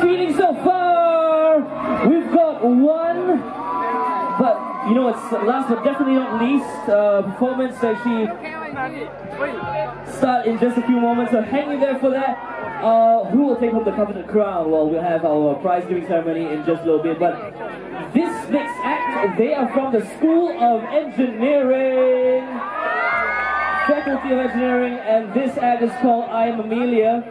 feeling so far? We've got one, but you know, it's last but definitely not least, performance actually start in just a few moments, so hang in there for that. Who will take home the coveted crown? Well, we'll have our prize giving ceremony in just a little bit, but this next act, they are from the School of Engineering, Faculty of Engineering, and this act is called I Am Amelia.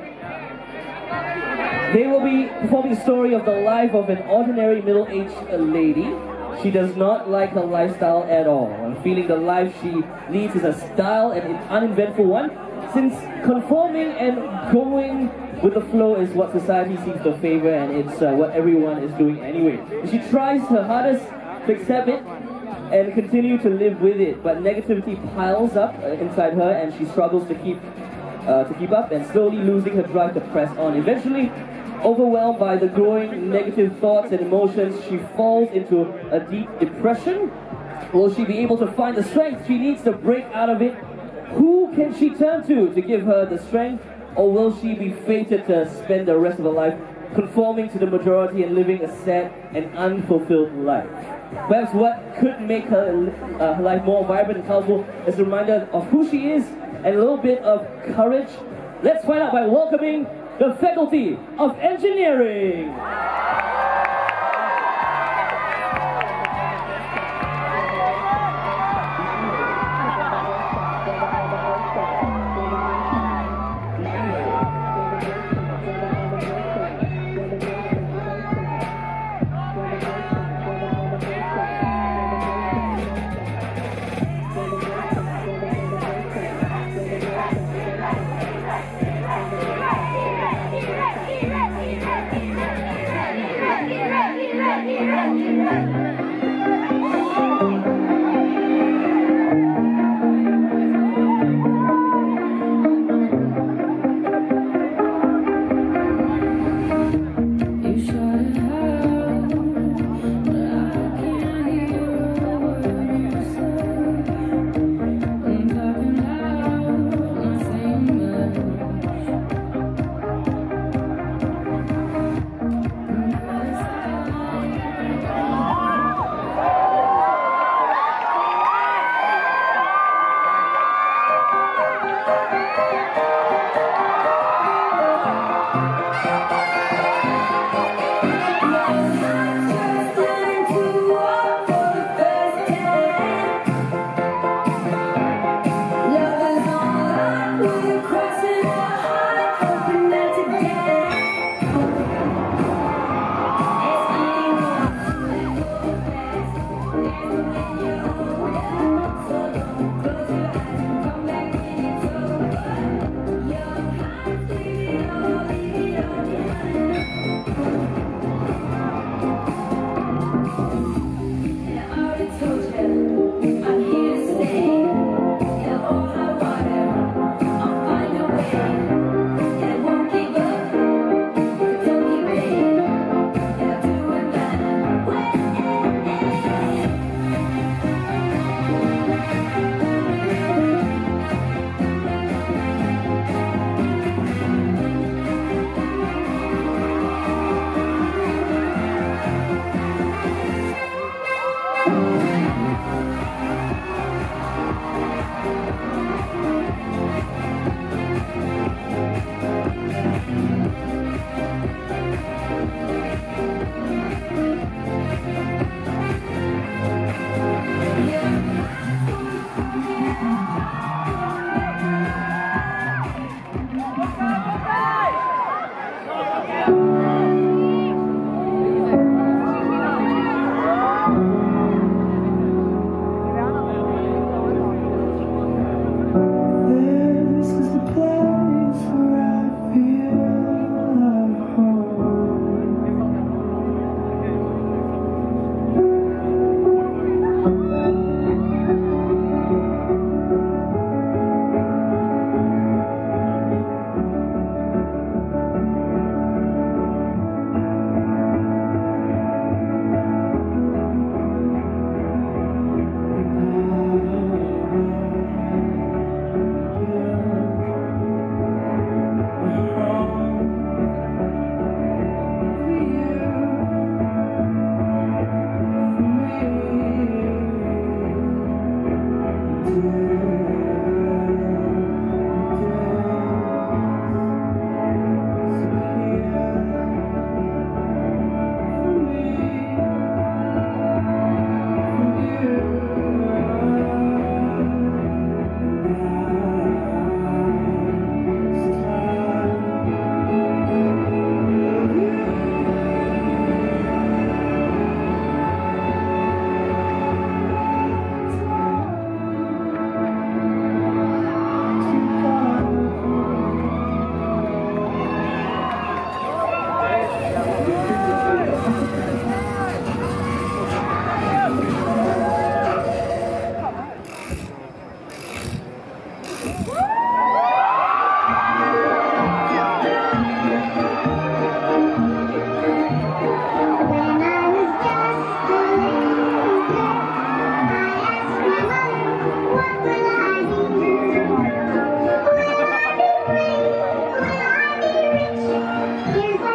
They will be performing the story of the life of an ordinary middle-aged lady. She does not like her lifestyle at all, and feeling the life she leads is a style and an uneventful one, since conforming and going with the flow is what society seems to favor, and it's what everyone is doing anyway. She tries her hardest to accept it and continue to live with it, but negativity piles up inside her, and she struggles to keep up, and slowly losing her drive to press on. Eventually, overwhelmed by the growing negative thoughts and emotions, she falls into a deep depression. Will she be able to find the strength she needs to break out of it? Who can she turn to give her the strength? Or will she be fated to spend the rest of her life conforming to the majority and living a sad and unfulfilled life? Perhaps what could make her life more vibrant and colorful is a reminder of who she is and a little bit of courage. Let's find out by welcoming the Faculty of Engineering.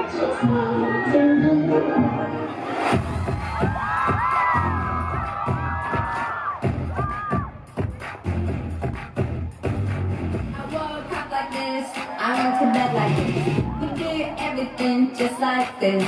I went to bed like this. We do everything just like this.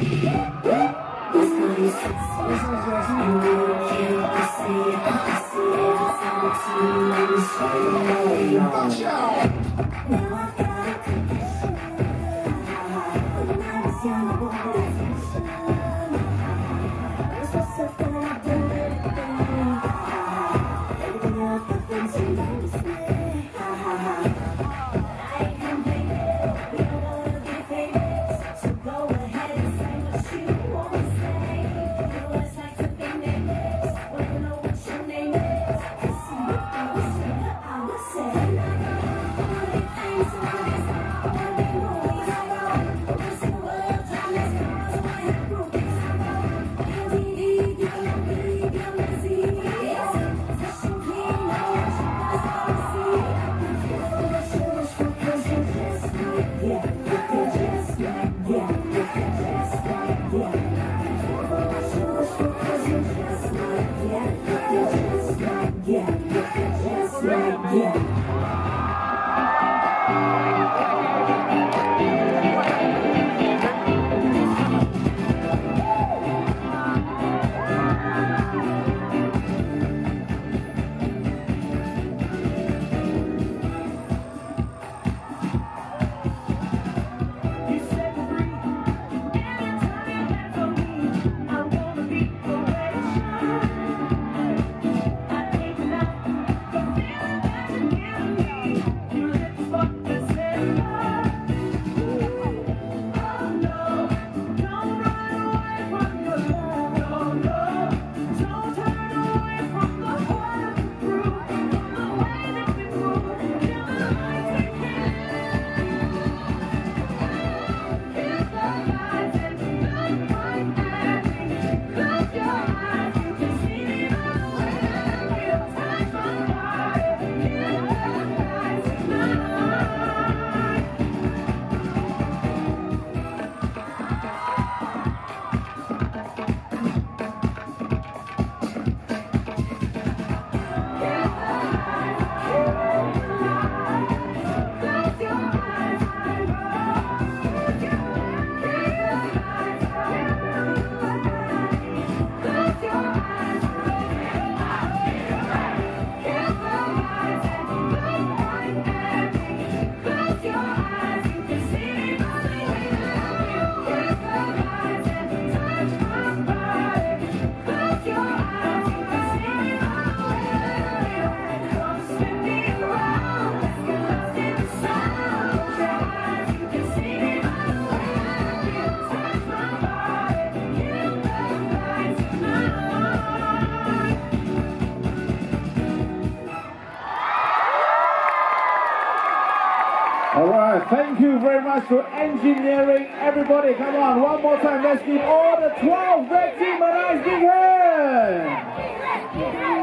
Alright, thank you very much to Engineering. Everybody, come on, one more time. Let's give all the 12 red team a nice big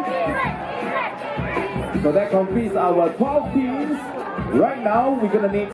hand. So that completes our 12 teams. Right now, we're gonna need